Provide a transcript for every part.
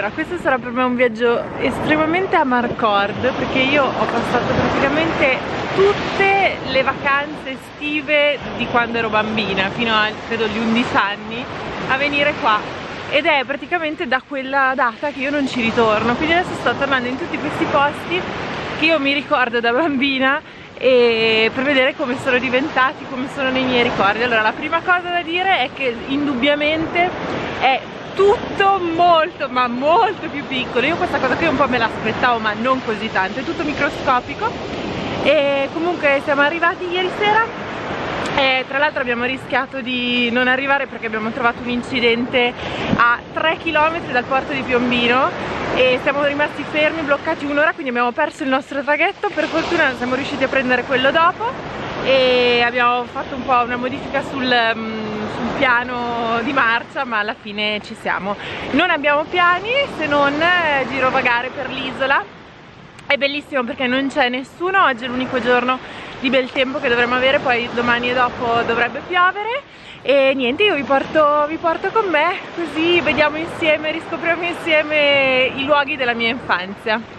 Allora, questo sarà per me un viaggio estremamente a Marcord, perché io ho passato praticamente tutte le vacanze estive di quando ero bambina, fino a credo gli 11 anni, a venire qua. Ed è praticamente da quella data che io non ci ritorno, quindi adesso sto tornando in tutti questi posti che io mi ricordo da bambina, e per vedere come sono diventati, come sono nei miei ricordi. Allora, la prima cosa da dire è che indubbiamente è tutto molto, ma molto più piccolo. Io questa cosa qui un po' me l'aspettavo, ma non così tanto, è tutto microscopico. E comunque siamo arrivati ieri sera e tra l'altro abbiamo rischiato di non arrivare perché abbiamo trovato un incidente a 3 km dal porto di Piombino e siamo rimasti fermi, bloccati un'ora, quindi abbiamo perso il nostro traghetto. Per fortuna siamo riusciti a prendere quello dopo e abbiamo fatto un po' una modifica sul piano di marcia, ma alla fine ci siamo. Non abbiamo piani se non girovagare per l'isola. È bellissimo perché non c'è nessuno, oggi è l'unico giorno di bel tempo che dovremmo avere, poi domani e dopo dovrebbe piovere. E niente, io vi porto con me, così vediamo insieme, riscopriamo insieme i luoghi della mia infanzia.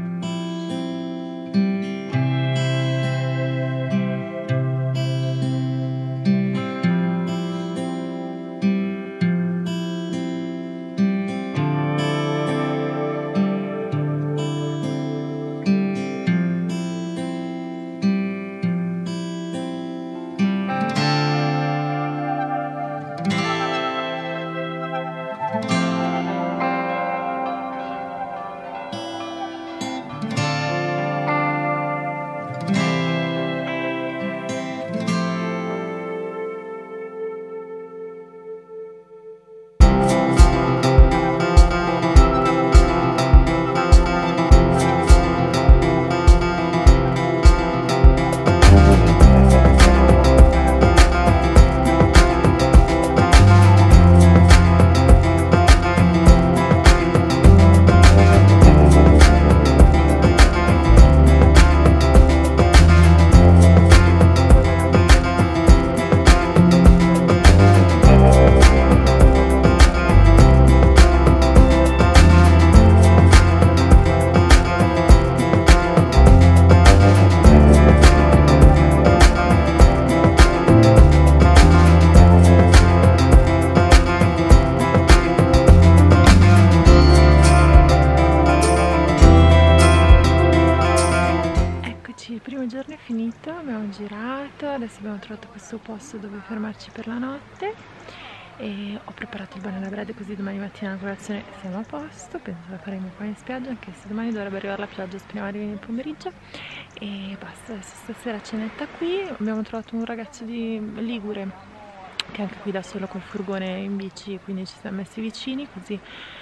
Abbiamo girato, adesso abbiamo trovato questo posto dove fermarci per la notte e ho preparato il banana bread così domani mattina a colazione siamo a posto. Penso la faremo qua in spiaggia, anche se domani dovrebbe arrivare la pioggia, speriamo arrivi nel pomeriggio. E basta, adesso stasera cenetta qui. Abbiamo trovato un ragazzo di Ligure che anche qui da solo col furgone in bici, quindi ci siamo messi vicini così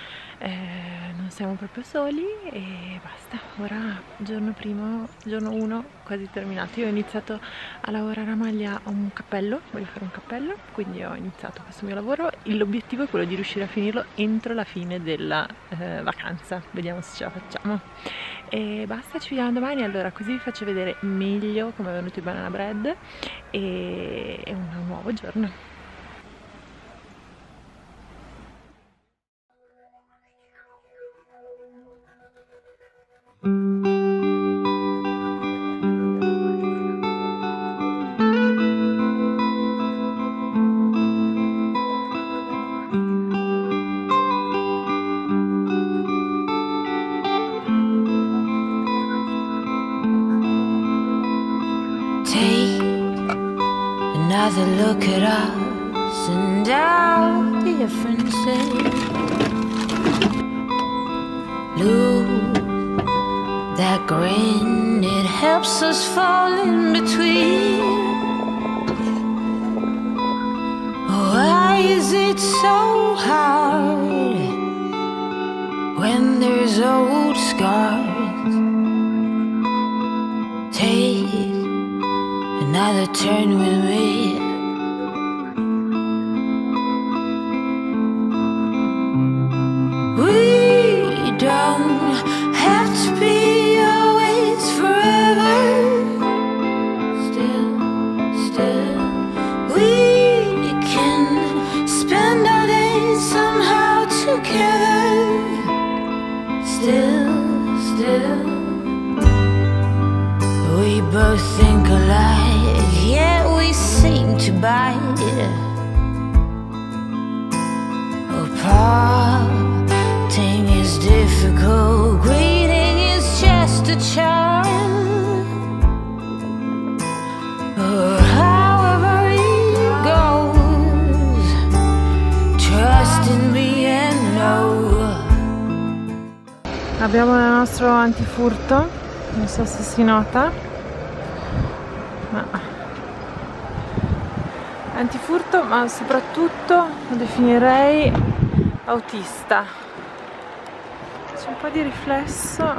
non siamo proprio soli e basta. Ora giorno 1 quasi terminato. Io ho iniziato a lavorare a maglia a un cappello, voglio fare un cappello, quindi ho iniziato questo mio lavoro. L'obiettivo è quello di riuscire a finirlo entro la fine della vacanza, vediamo se ce la facciamo. E basta, ci vediamo domani. Allora, così vi faccio vedere meglio come è venuto il banana bread e un nuovo giorno. Another look at us and our differences. Lose that grin, it helps us fall in between. Why is it so hard when there's old scars? Take another turn with me. We don't have to be always forever. Still, we can spend our days somehow together. Abbiamo il nostro antifurto, non so se si nota, ma antifurto, ma soprattutto lo definirei autista. C'è un po' di riflesso,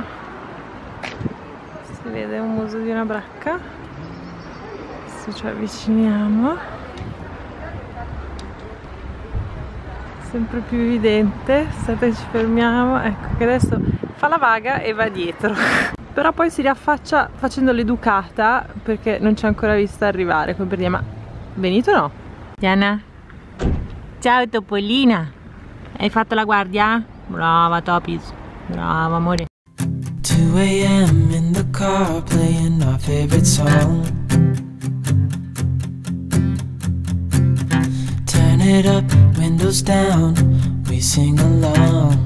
si vede un muso di una bracca, se ci avviciniamo, sempre più evidente. Aspetta, ci fermiamo, ecco che adesso fa la vaga e va dietro. Però poi si riaffaccia facendo l'educata perché non ci ha ancora vista arrivare, come per dire: ma venite o no? Diana? Ciao Topolina! Hai fatto la guardia? Brava Topis, brava amore. 2 a.m. in the car playing our favorite song. Turn it up, windows down, we sing along.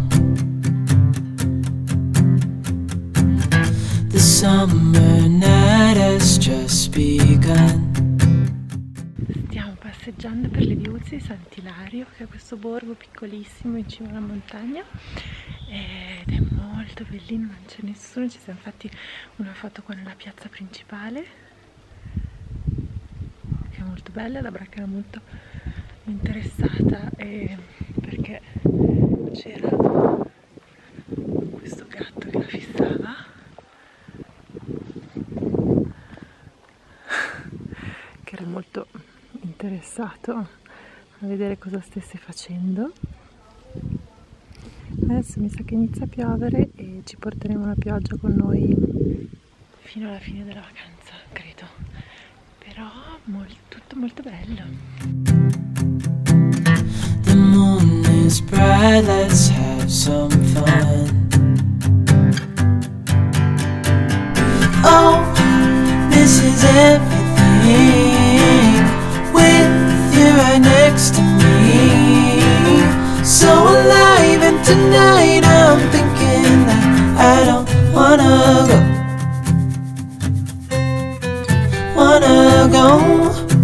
The summer night has just begun. Stiamo passeggiando per le viuzze di Sant'Ilario, che è questo borgo piccolissimo in cima alla montagna, ed è molto bellino, non c'è nessuno. Ci siamo fatti una foto qua nella piazza principale, che è molto bella. La Bracca era molto interessata perché c'era questo gatto che la fissava, che era molto interessato a vedere cosa stesse facendo. Adesso mi sa che inizia a piovere e ci porteremo la pioggia con noi fino alla fine della vacanza, credo. Però tutto molto bello. The moon is bright, let's have some fun. Oh, this is everything with you right next to me. So alive, and tonight I'm thinking that I don't wanna go.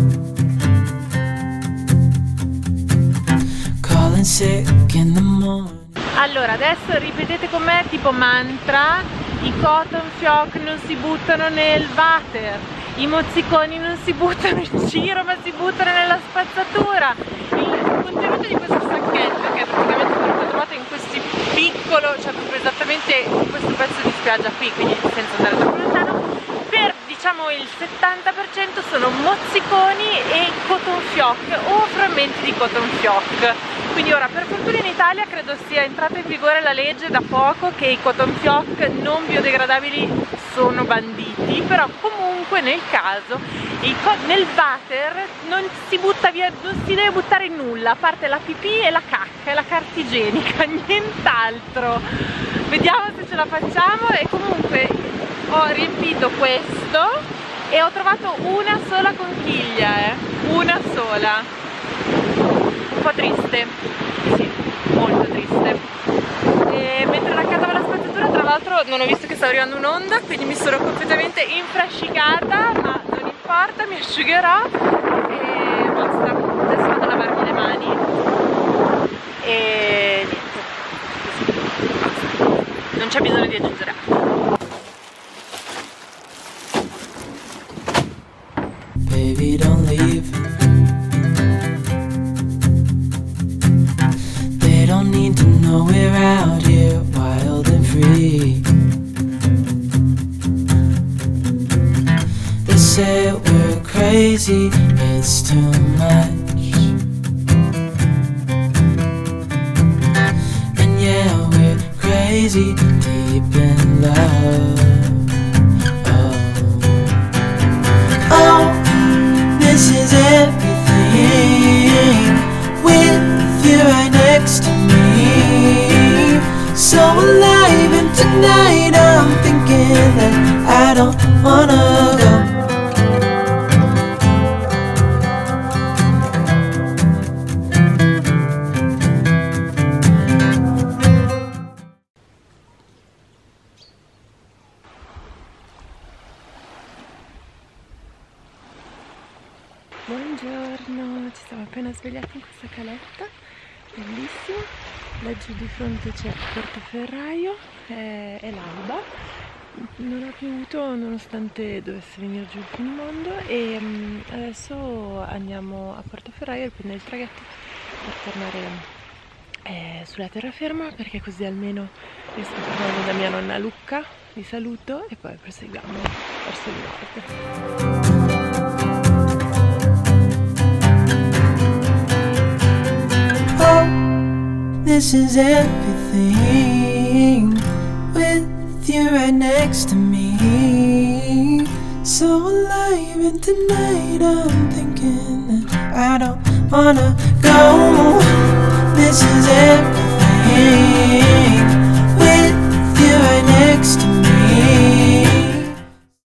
Calling sick in the morning. Allora, adesso ripetete con me tipo mantra: i cotton fioc non si buttano nel water, i mozziconi non si buttano in giro ma si buttano nella spazzatura. Il contenuto di questo sacchetto, che è praticamente quello che ho trovato in questo piccolo, cioè proprio esattamente in questo pezzo di spiaggia qui, quindi senza andare troppo lontano, per diciamo il 70% sono mozziconi e cotton fioc o frammenti di cotton fioc. Quindi ora, per fortuna in Italia credo sia entrata in vigore la legge da poco che i cotton fioc non biodegradabili sono banditi, però comunque nel caso nel water non si butta via, non si deve buttare nulla, a parte la pipì e la cacca e la carta igienica, nient'altro. Vediamo se ce la facciamo. E comunque ho riempito questo e ho trovato una sola conchiglia, una sola. Un po' triste, sì, molto triste. E mentre raccatavo la spazzatura, tra l'altro non ho visto che stava arrivando un'onda, quindi mi sono completamente infrascicata, ma non importa, mi asciugherò e basta. Adesso vado a lavarmi le mani e niente, così, basta. Non c'è bisogno di aggiungere altro. Baby, don't leave. They don't need to know we're out here wild and free. They say we're crazy, it's too much. And yeah, we're crazy, deep in love. Oh, this is everything with you right next to me. So alive, and tonight I'm thinking that I don't wanna go. Buongiorno, ci siamo appena svegliati in questa caletta bellissimo. Laggiù di fronte c'è Portoferraio, è l'alba, non ha piovuto nonostante dovesse venire giù il finimondo, e adesso andiamo a Portoferraio a prendere il traghetto per tornare sulla terraferma, perché così almeno riesco a tornare da mia nonna Lucca, vi saluto e poi proseguiamo verso il nord. This is everything with you right next to me. So alive, and tonight I'm thinking that I don't wanna go. This is everything.